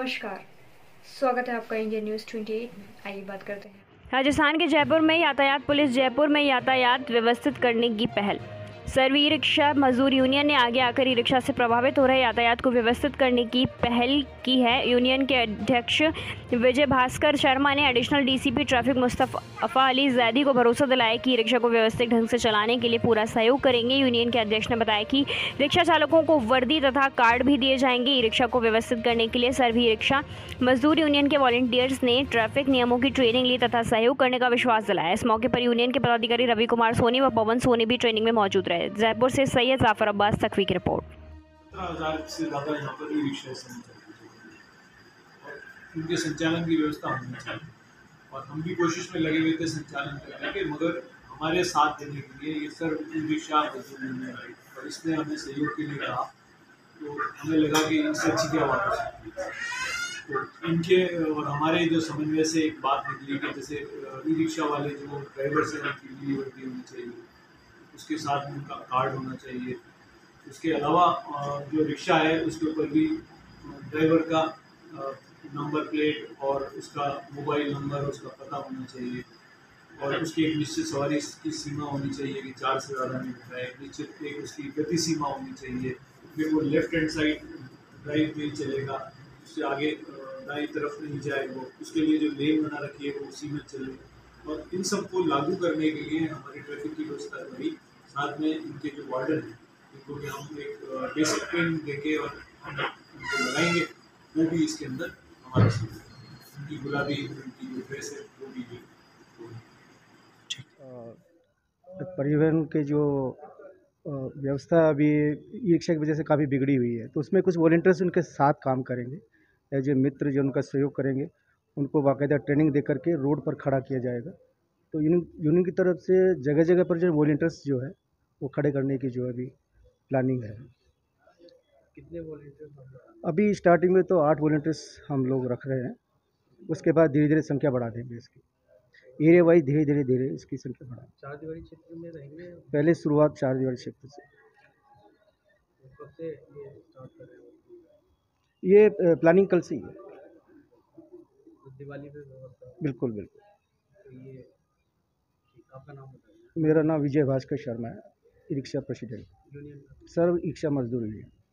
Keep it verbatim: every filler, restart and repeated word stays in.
नमस्कार, स्वागत है आपका इंडियन न्यूज़ अट्ठाईस में। आइए बात करते हैं। राजस्थान के जयपुर में यातायात पुलिस जयपुर में यातायात व्यवस्थित करने की पहल। सर्व ई रिक्शा मजदूर यूनियन ने आगे आकर ई रिक्शा से प्रभावित हो रहे यातायात को व्यवस्थित करने की पहल की है। यूनियन के अध्यक्ष विजय भास्कर शर्मा ने additional DCP traffic Mustafa Ali Zaidi को भरोसा दिलाया कि ई रिक्शा को व्यवस्थित ढंग से चलाने के लिए पूरा सहयोग करेंगे। यूनियन के अध्यक्ष ने बताया कि रिक्शा चालकों को वर्दी तथा कार्ड भी दिए जाएंगे। ई रिक्शा को व्यवस्थित करने के लिए Sarv e rickshaw Mazdoor union के वॉलंटियर्स ने ट्रैफिक नियमों की ट्रेनिंग ली तथा सहयोग करने का विश्वास दिलाया। इस मौके पर यूनियन के पदाधिकारी रवि कुमार सोनी व पवन सोनी भी ट्रेनिंग में मौजूद रहे। जयपुर से सैयद जाफर अब्बास तकवी की रिपोर्ट। हजार से ज़्यादा यहाँ पर ई रिक्शा उनके संचालन की व्यवस्था होनी चाहिए और हम भी कोशिश में लगे हुए थे संचालन करने के, मगर हमारे साथ देने के लिए ये सर्व ई रिक्शा और इसने हमें सहयोग के लिए कहा, तो हमें लगा कि इससे अच्छी क्या बात है। तो इनके और हमारे जो समन्वय से एक बात निकली कि जैसे ई रिक्शा वाले जो ड्राइवर से उनकी लीव वर्दी होनी चाहिए, उसके साथ में उनका कार्ड होना चाहिए। उसके अलावा जो रिक्शा है उसके ऊपर भी ड्राइवर का नंबर प्लेट और उसका मोबाइल नंबर, उसका पता होना चाहिए और उसकी एक निश्चित सवारी की सीमा होनी चाहिए कि चार से ज़्यादा नहीं होता है। एक निश्चित एक उसकी गति सीमा होनी चाहिए, फिर वो लेफ्ट हैंड साइड ड्राइव में चलेगा, उससे आगे दाईं तरफ नहीं जाए, वो उसके लिए जो लेन बना रखी है वो उसी में चले। और इन सबको लागू करने के लिए हमारी ट्रैफिक की व्यवस्था रही, साथ में इनके जो वार्डन हैं इनको भी हम एक बेसिक ट्रेनिंग देंगे और हम उनको लगाएंगे, वो भी इसके अंदर हमारे साथ उनकी गुलाबी उनकी जो ड्रेस है वो भी जो परिवहन के जो व्यवस्था अभी ई रिक्शा की वजह से काफ़ी बिगड़ी हुई है, तो उसमें कुछ वॉलंटियर्स उनके साथ काम करेंगे, एज ए मित्र जो उनका सहयोग करेंगे, उनको बाकायदा ट्रेनिंग दे करके रोड पर खड़ा किया जाएगा। तो यूनियन यूनियन की तरफ से जगह जगह पर जो वॉलंटियर्स जो है वो खड़े करने की जो अभी प्लानिंग है। कितने वॉलंटियर्स? अभी स्टार्टिंग में तो आठ वॉलंटियर्स हम लोग रख रहे हैं, उसके बाद धीरे धीरे संख्या बढ़ा देंगे इसकी, एरिया वाइज धीरे धीरे धीरे इसकी संख्या बढ़ा। चार दीवारी क्षेत्र में रहेंगे? पहले शुरुआत चार दीवारी क्षेत्र से। कब से ये स्टार्ट कर रहे हो? ये प्लानिंग कल से ही है। तो दिवाली पे व्यवस्था? बिल्कुल बिल्कुल। तो ये आपका नाम बताइए। मेरा नाम विजय भास्कर शर्मा है, e rickshaw president, union Sarv e rickshaw Mazdoor union.